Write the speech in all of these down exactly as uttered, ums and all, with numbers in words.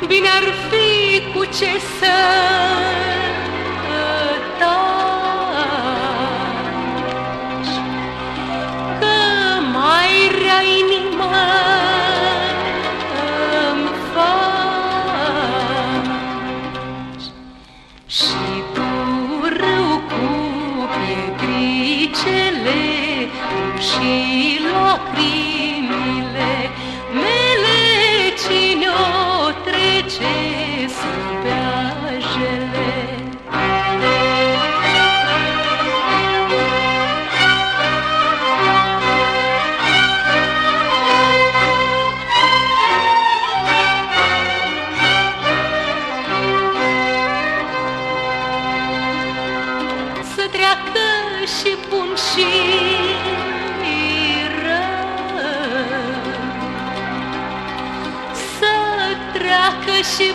bine ar fi cu ce să taci, că mai rea inima îmi faci. Și tu râu cu pietricele și lacrimile mele, cine o trece să bea jele. Să treacă și bun și și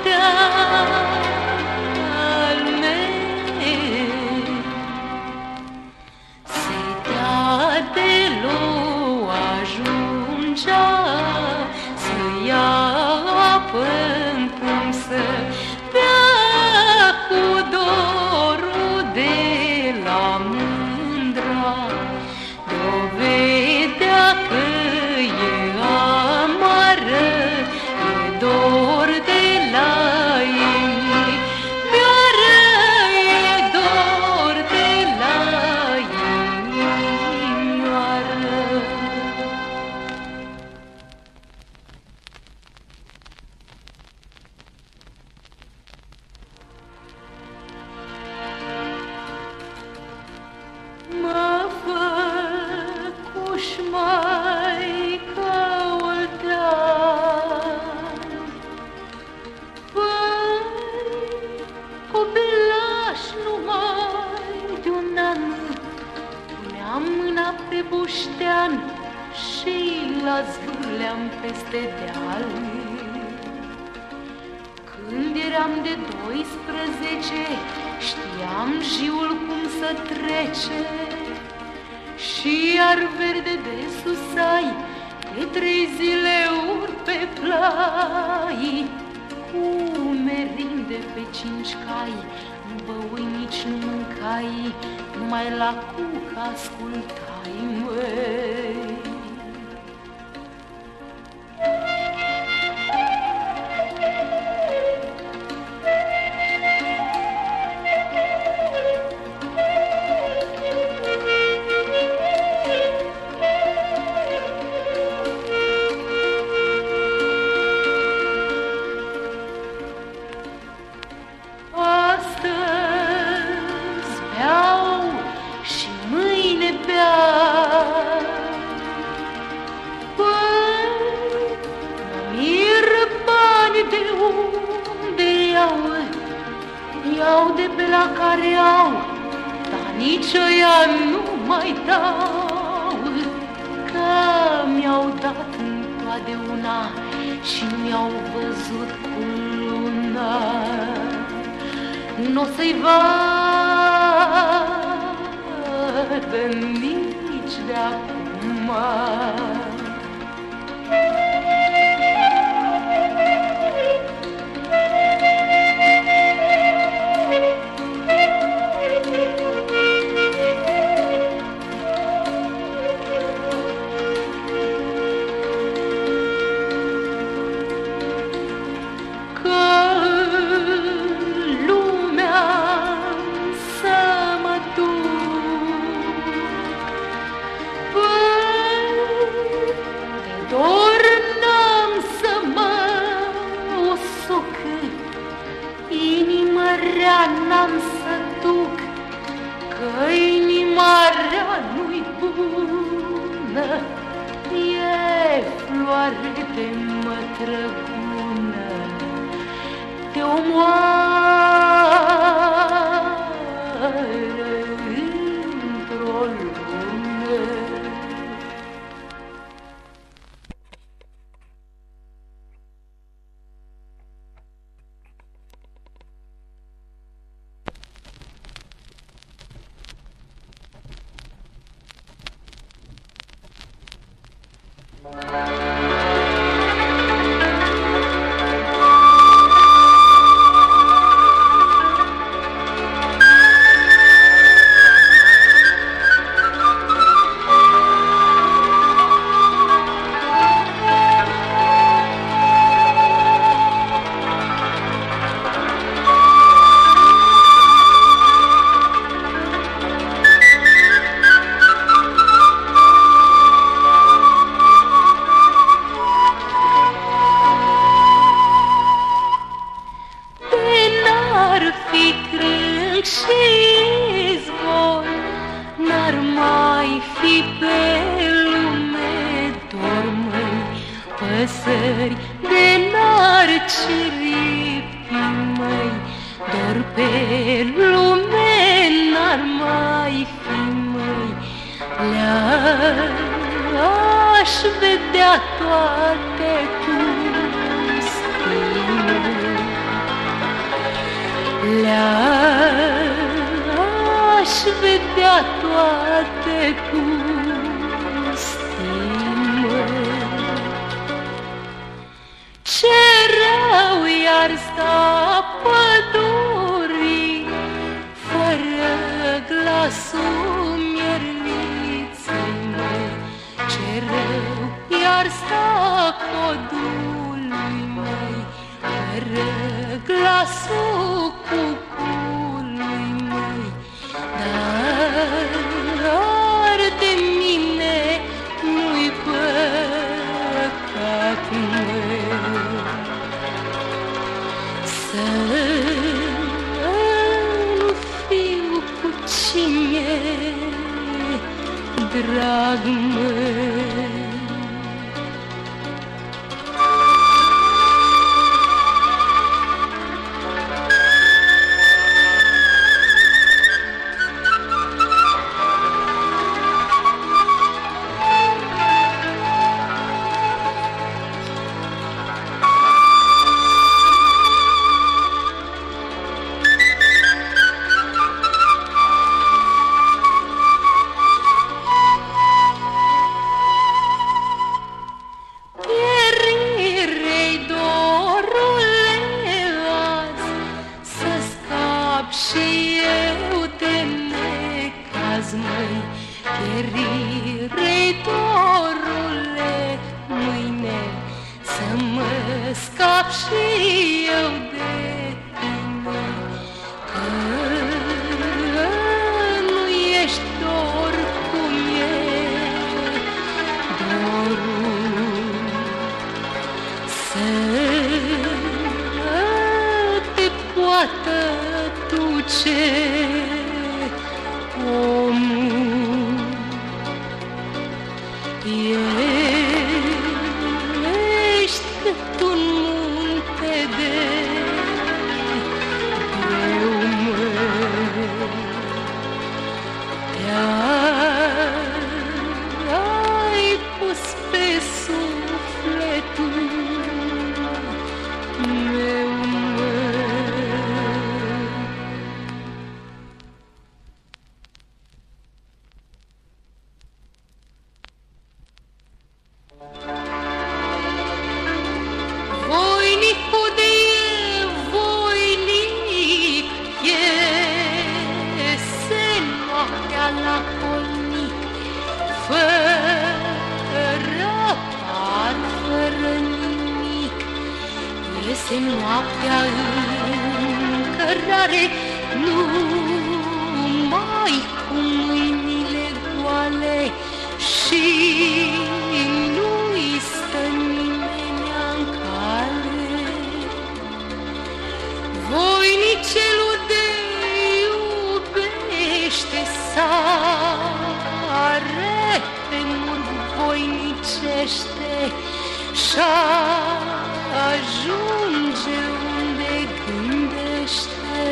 badal meu, setea de lou ajungea să ia apă-n cum să bea cu dorul de la mândra, dovedea că e amară, e dor de la inimioară, e dor de la inimioară. Mă făcuși mai ca oltean, păi copilaș numai de un an, puneam mâna pe buștean și la zvârleam peste deal. Când eram de doisprezece, știam jiul cum să trece, și iar verde de susai, de trei zile ur pe plai, cu merinde pe cinci cai, nu băui, nici nu mâncai, numai la cuc ascultai, măi. Iau de pe la care au, dar nici ăia nu mai dau, că mi-au dat întotdeauna și mi-au văzut cu luna. N-o să-i vadă nici de acum. N-am să duc, că inima rea nu-i bună, e floare de mătrăgună, te omoară într-o lună. Thank you. fi pe lume dor, măi, păsări de n-ar ciripi, măi, dor pe lume n-ar mai fi, măi, le-aș vedea toate pustine, le-aș vedea toate pustine. Ce rău i-ar sta pădurii fără glasul mierliței, măi, ce rău i-ar sta codului, măi, fără glasul cucului, măi, dar de mine nu-i păcat, măi, să nu fiu cu cine drag, măi. Și eu de necaz, măi, pierire-i dorule, mâine să mă scap și eu de tine, că nu ești oricum e dorul, să te poată duce omul. Ești cât un munte de greu, măi, te-ai pus pe sufletul meu, voinicul de el, voinic, iese noaptea la colnic, fără par, fără nimic, iese noaptea în cărare, numai cu mâinile goale și nu-i stă nimeni-n cale. Voinicelul de iubește sare pe mur voinicește și-ajunge unde gândește,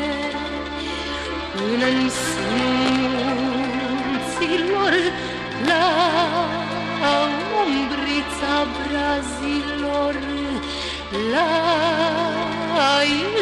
până-n sânul munților, la umbrița brazilor, la